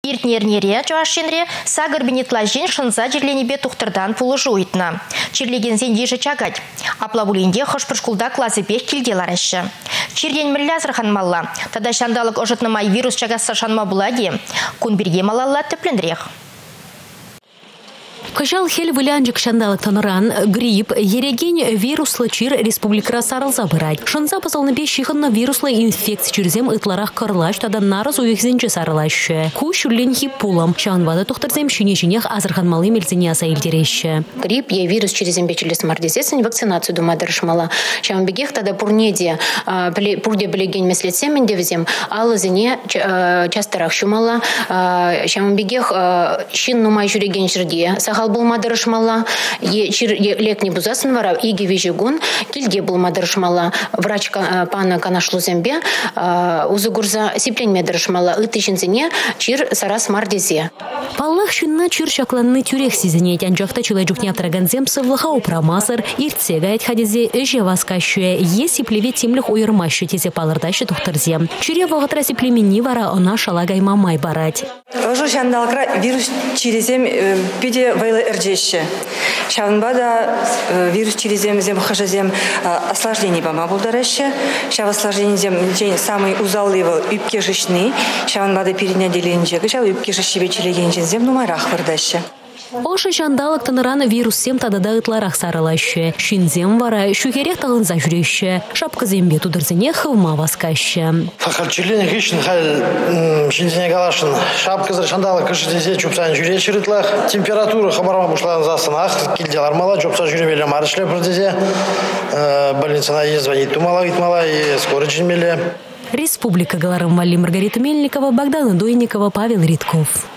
Иртнернере жашинре сагыр бенетлажин шынза жерленебе тухтырдан пулы жуйтна. Чирлеген зендежі чагать. Аплавулинде хошпыршкулда классы бех килделар әші. Чирден міллязыр ханмалла. Тада шандалық ожытнымай вирус чагасса шанма булади. Кун бірге малалла тіплендрек. Кыжал хел вылянжик шандалық таныран грипп ереген вируслы чир республика сарылза бырать. Шанза пазалны беш шихынна вируслы инфекция чирзем ытларах кырлаш, тада нарыз уйхзенче сарылашы. Ку шүрлен хиппулам. Шанвада тухтарзем шүне-шүнех азырханмалы мельзене аса елдерещі. Грипп е вирус чирзем бечілес мардесесін вакцинацию думадырышмала. Шанбегех тада пурнеде пурде білеген меслетсемен девзем алызыне частарах шумала. Шанбегех шин нумай жүреген жүрде сахал булмадырышмала, лекни бузасын вара, иги вижигун, кильге булмадырышмала, врач пана канашлу зембе, узугурза сиплен медырышмала, ытышынзене чир сарас мардезе. Паллах шынна чир шакланны тюрех сизене, тянжақта чилайджукне авторганзем сывлыха упрамасыр, иртсега айтхадезе эже васкащуе, е сиплеве тимлих уйырмащу тезе палырдащы тухтырзем. Чире вағытра сиплемени вара она шалагай мамай барать. Ожу шандалкра вирус чирезем пиде вайлы эрджеші. Шавынбада вирус чирезем зем хажазем осложнение бама булдарэші. Шав осложнение самый узалый үпке жишны. Шавынбада перенеделенжегі. Шав үпке жишібе чилегенжен зем нумайрақ вырдашы. Ошы жандалық тыныран вирусем тадада ытларах сарылашы. Шинзем вара шүгерек тағынза жүреші. Шапқы зембе тудырзене хывма васкашы. Фақарчилен хищен хал шинзене галашын. Шапқы зір жандалық кішідезе чупсан жүреші рытлах. Температура хабарма бұшларын засынақ. Килделар мала, чупса жүребелі марышле бірдезе. Больницана езванит тумала, витмала и скоро жинмелі. Республика Галарым Вали Маргарита Мельникова, Богдана Дойникова, Павел Ритков.